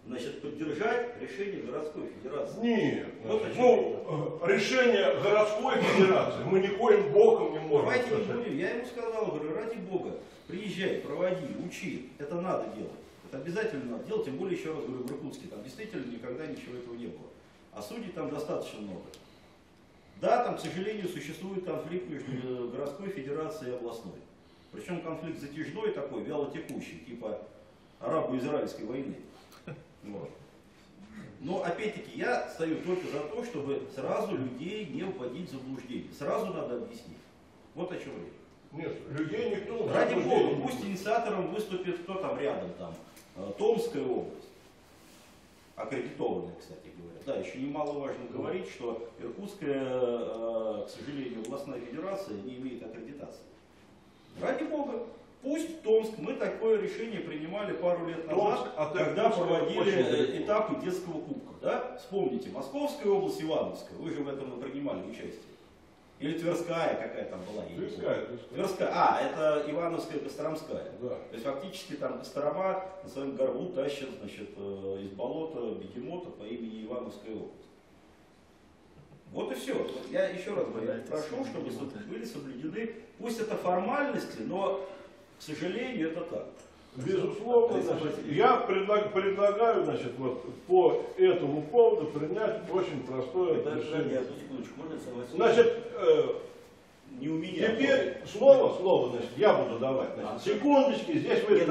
значит, поддержать решение городской федерации. Нет. Вот решение городской федерации мы никоим боком не можем. Давайте не будем. Я ему сказал, говорю, ради бога, приезжай, проводи, учи. Это надо делать. Это обязательно надо делать, тем более, еще раз говорю, в Иркутске. Там действительно никогда ничего этого не было. А судей там достаточно много. Да, там, к сожалению, существует конфликт между городской федерацией и областной. Причем конфликт затяжной такой, вялотекущий, типа арабо-израильской войны. Вот. Но опять-таки я стою только за то, чтобы сразу людей не вводить в заблуждение. Сразу надо объяснить. Вот о чем речь. Нет, людей никто не Ради бога, пусть инициатором выступит кто там рядом, там, Томская область. Аккредитованная, кстати говоря. Да, еще немаловажно говорить, что Иркутская, к сожалению, областная федерация не имеет аккредитации. Ради бога, пусть Томск, мы такое решение принимали пару лет назад, когда проводили этапы детского кубка. Да? Вспомните, Московская область, Ивановская, вы же в этом принимали участие. Или Тверская какая там была? Тверская. А, это Ивановская, Костромская. Да. То есть фактически там Кострома на своем горбу тащит, значит, из болота бегемота по имени Ивановская область. Вот и все. Вот я еще раз говорю, прошу, чтобы были соблюдены, пусть это формальности, но, к сожалению, это так. Безусловно, значит, я предлагаю, значит, вот по этому поводу принять очень простое решение. Значит, не у меня. Теперь слово, значит, я буду давать. Значит, секундочки, здесь вы...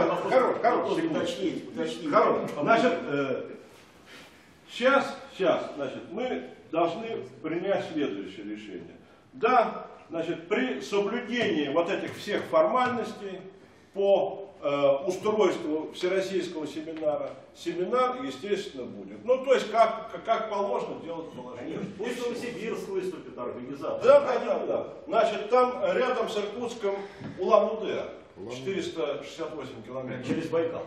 Хорош. Значит, сейчас, значит, мы должны принять следующее решение. Да, значит, при соблюдении вот этих всех формальностей по устройству всероссийского семинара, семинар, естественно, будет. Ну, то есть, как положено делать положение. Пусть Новосибирск выступит организация. Да. Значит, там рядом с Иркутском Улан-Удэ, 468 километров. Через Байкал.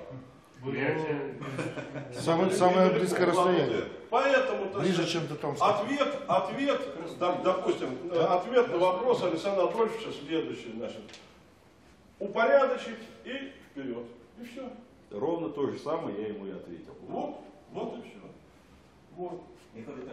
Самое близкое расстояние. Поэтому, ближе, чем до Томска. Ответ, допустим, ответ на вопрос Александра Адольфовича следующий, значит, упорядочить и вперед. И все. Ровно то же самое я ему и ответил. Вот и все. Вот.